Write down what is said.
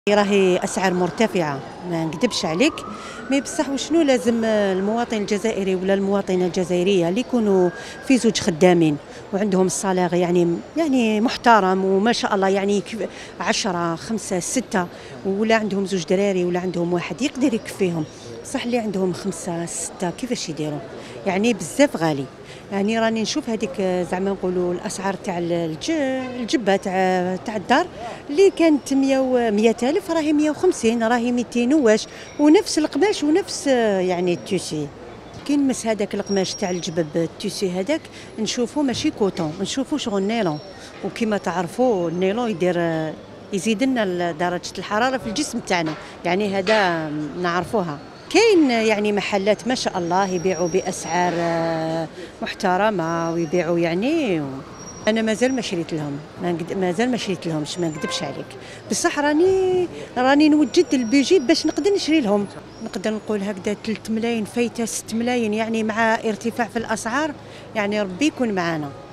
راهي اسعار مرتفعه، ما نكذبش عليك. مي بصح وشنو لازم المواطن الجزائري ولا المواطنه الجزائريه اللي يكونوا في زوج خدامين وعندهم الصلاغ يعني محترم وما شاء الله، يعني 10 5 6، ولا عندهم زوج دراري ولا عندهم واحد يقدر يكفيهم. صح اللي عندهم 5 6 كيفاش يديروا؟ يعني بزاف غالي. يعني راني نشوف هذيك زعما نقولوا الاسعار تاع الجبه تاع الدار اللي كانت 100 ألف، راهي 150، راهي 200 واش، ونفس القماش ونفس يعني التيسي. كي نمس هذاك القماش تاع الجبب التيسي هذاك نشوفه ماشي كوتون، نشوفه شغل نيلون. وكما تعرفوا النيلون يزيد لنا درجة الحرارة في الجسم تاعنا، يعني هذا نعرفوها. كاين يعني محلات ما شاء الله يبيعوا بأسعار محترمة ويبيعوا يعني. انا مازال ما شريت لهم، مازال ما شريت لهمش، ما نكذبش عليك. بصح راني نوجد البيجي باش نقدر نشري لهم. نقدر نقول هكذا 3 ملايين فايته 6 ملايين، يعني مع ارتفاع في الاسعار، يعني ربي يكون معنا.